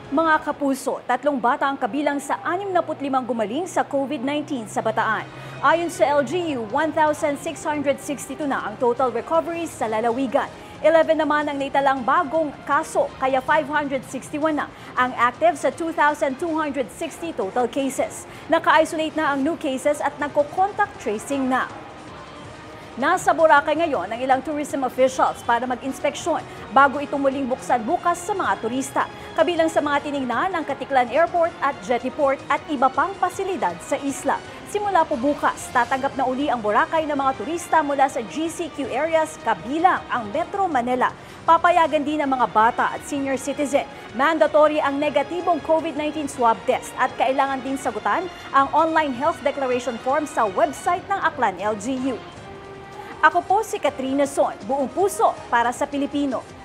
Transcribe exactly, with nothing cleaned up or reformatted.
Mga kapuso, tatlong bata ang kabilang sa anim na limang gumaling sa COVID nineteen sa Bataan. Ayon sa L G U, one thousand six hundred sixty-two na ang total recoveries sa lalawigan. eleven naman ang naitalang bagong kaso, kaya five hundred sixty-one na ang active sa two thousand two hundred sixty total cases. Naka-isolate na ang new cases at nagko-contact tracing na. Nasa Boracay ngayon ang ilang tourism officials para mag-inspeksyon bago ito muling buksan bukas sa mga turista. Kabilang sa mga tinignan ang Katiklan Airport at Jettyport at iba pang pasilidad sa isla. Simula po bukas, tatanggap na uli ang Boracay ng mga turista mula sa G C Q areas kabilang ang Metro Manila. Papayagan din ang mga bata at senior citizen. Mandatory ang negatibong COVID nineteen swab test at kailangan din sagutan ang online health declaration form sa website ng Aklan L G U. Ako po si Katrina Son, buong puso para sa Pilipino.